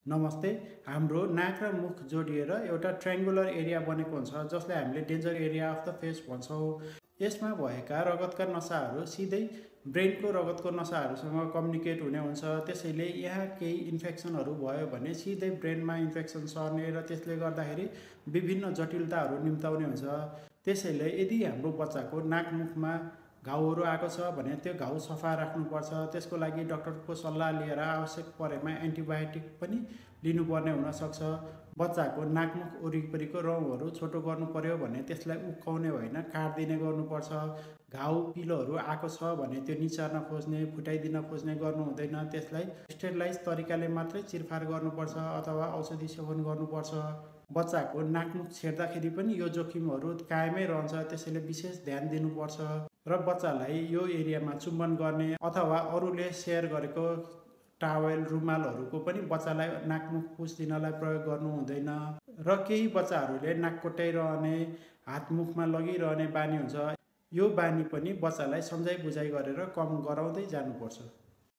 नमस्ते। हाम्रो नाक र मुख जोडिएर एउटा ट्रायंगुलर एरिया बनेको हुन्छ जसलाई हामीले danger area of the face भन्छौँ। यसमा भएका रगतका नसाहरू सिधै ब्रेनको रगतको नसाहरूसँग कम्युनिकेट हुने हुन्छ। त्यसैले यहाँ केही इन्फेक्सनहरू भयो भने सिधै ब्रेनमा इन्फेक्सन सर्ने र त्यसले गर्दाखेरि विभिन्न जटिलताहरू निम्ताउने हुन्छ। त्यसैले यदि हाम्रो बच्चाको नाक मुखमा घाउहरू आएको छ भने त्यो घाउ सफा राख्नुपर्छ। त्यसको लागि डाक्टरको सल्लाह लिएर आवश्यक परेमा एन्टिबायोटिक पनि लिनुपर्ने हुनसक्छ। बच्चाको नाकमुख वरिपरिको रौँहरू छोटो गर्नु पर्यो भने त्यसलाई उक्काउने होइन काटिदिने गर्नुपर्छ। घाउ पिलोहरू आएको छ भने त्यो निचार्न खोज्ने फुटाइदिन खोज्ने गर्नु हुँदैन। त्यसलाई स्टेरिलाइज तरिकाले मात्रै चिरफार गर्नुपर्छ अथवा औषधि सेवन गर्नुपर्छ। बच्चाको नाकमुख छेड्दाखेरि पनि यो जोखिमहरू कायमै रहन्छ, त्यसैले विशेष ध्यान दिनुपर्छ। र बच्चालाई यो एरियामा चुम्बन गर्ने अथवा अरूले सेयर गरेको टावेल रुमालहरूको पनि बच्चालाई नाकमुख पुछ्दिनलाई प्रयोग गर्नु हुँदैन। र केही बच्चाहरूले नाक कोट्याइरहने हातमुखमा लगिरहने बानी हुन्छ। यो बानी पनि बच्चालाई सम्झाइ बुझाइ गरेर कम गराउँदै जानुपर्छ।